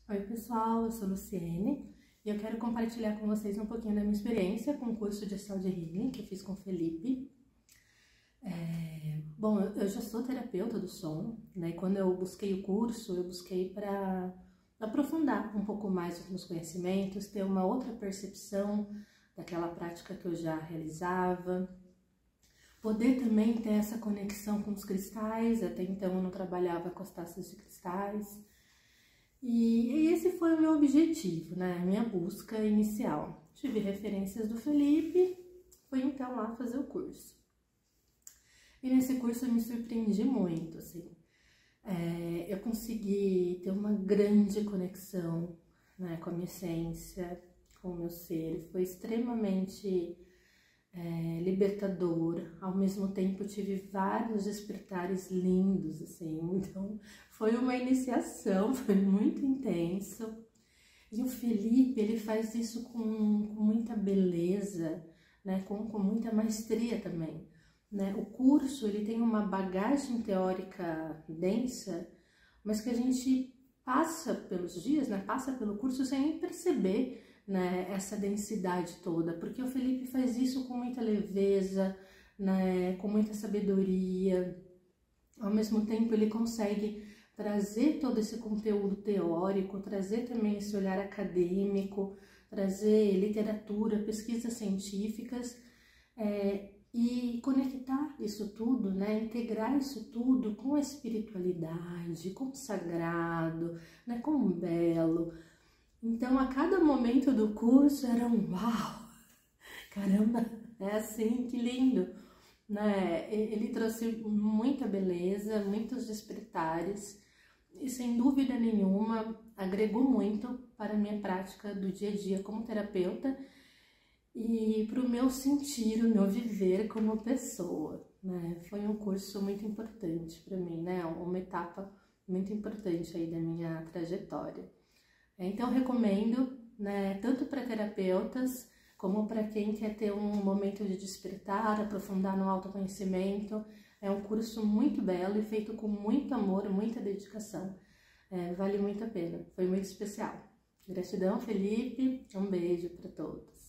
Oi pessoal, eu sou Luciene e eu quero compartilhar com vocês um pouquinho da minha experiência com o curso de Sound Healing que eu fiz com o Felipe. Bom, eu já sou terapeuta do som, né? Quando eu busquei o curso, eu busquei para aprofundar um pouco mais os meus conhecimentos, ter uma outra percepção daquela prática que eu já realizava, poder também ter essa conexão com os cristais. Até então eu não trabalhava com as taças de cristais. E esse foi o meu objetivo, né? A minha busca inicial. Tive referências do Felipe, fui então lá fazer o curso. E nesse curso eu me surpreendi muito, assim. Eu consegui ter uma grande conexão, né, com a minha essência, com o meu ser. Foi extremamente libertador. Ao mesmo tempo tive vários despertares lindos, assim. Então foi uma iniciação, foi muito intenso. E o Felipe, ele faz isso com muita beleza, né, com muita maestria também, né? O curso, ele tem uma bagagem teórica densa, mas que a gente passa pelos dias, né, passa pelo curso sem nem perceber, né, essa densidade toda, porque o Felipe faz isso com muita leveza, né, com muita sabedoria. Ao mesmo tempo ele consegue trazer todo esse conteúdo teórico, trazer também esse olhar acadêmico, trazer literatura, pesquisas científicas, e conectar isso tudo, né, integrar isso tudo com a espiritualidade, com o sagrado, né, com o belo. Então, a cada momento do curso era um uau, caramba, é assim, que lindo, né? Ele trouxe muita beleza, muitos despertares e, sem dúvida nenhuma, agregou muito para a minha prática do dia a dia como terapeuta e para o meu sentir, o meu viver como pessoa, né? Foi um curso muito importante para mim, né? Uma etapa muito importante aí da minha trajetória. Então, recomendo, né, tanto para terapeutas, como para quem quer ter um momento de despertar, aprofundar no autoconhecimento. É um curso muito belo e feito com muito amor, muita dedicação. Vale muito a pena, foi muito especial. Gratidão, Felipe, um beijo para todos.